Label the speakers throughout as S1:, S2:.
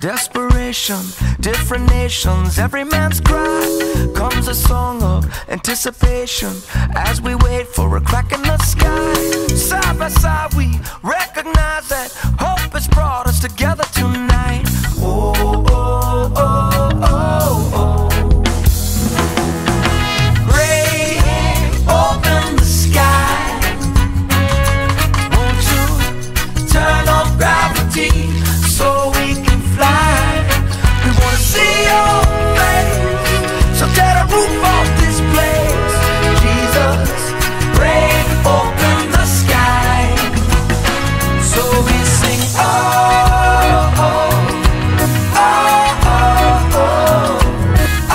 S1: desperation, different nations, every man's cry. Comes a song of anticipation as we wait for a crack in the sky. Side by side we recognize that hope has brought us together tonight. Oh, oh, oh, oh, oh. Ray, open the sky. Won't you turn off gravity so we can fly? We wanna see your face, so tear the roof off this place. Jesus, break open the sky. So we sing, oh, oh, oh, oh, oh, oh,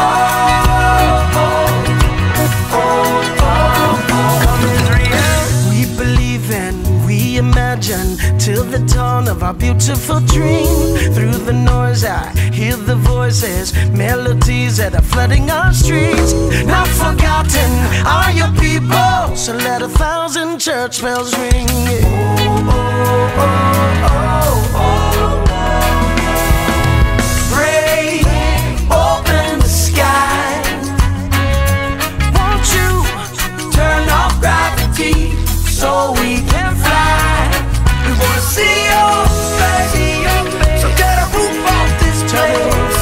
S1: oh, oh. We believe and we imagine till the dawn of our beautiful dream. Through the noise I hear the voices, melodies that are flooding our streets. Not forgotten are your people, so let 1,000 church bells ring. Oh, oh, oh, oh, oh, oh. Pray, open the sky. Won't you turn off gravity so we can fly? We wanna see your face, so get a roof off this place.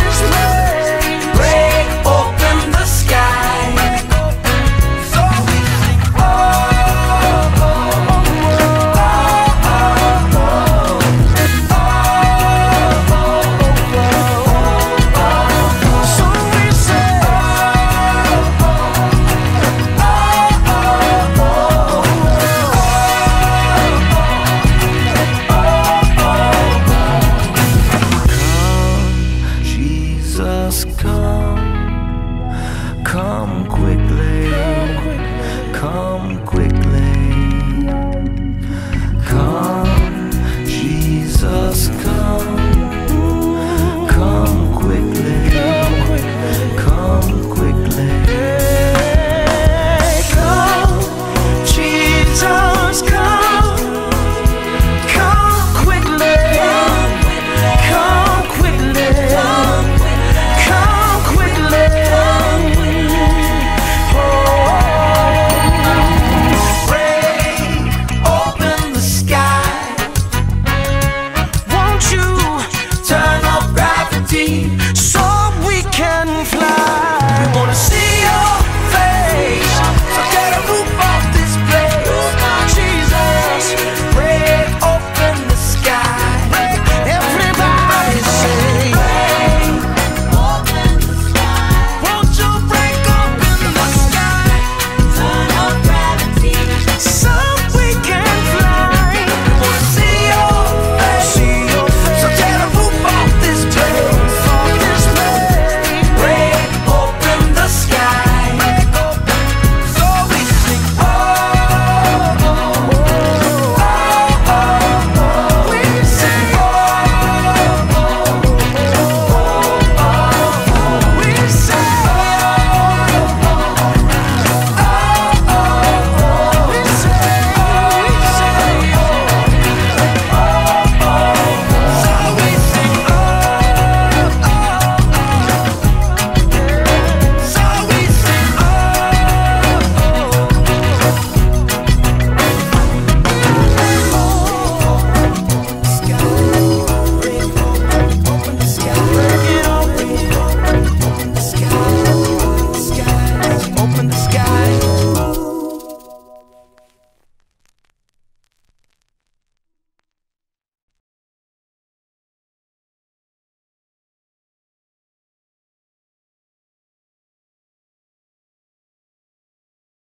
S1: Break open the sky. So we sing, oh, oh, oh, oh, oh, oh, oh, oh. So we say, oh, oh, oh, oh, Come, Jesus, come quickly, come quickly.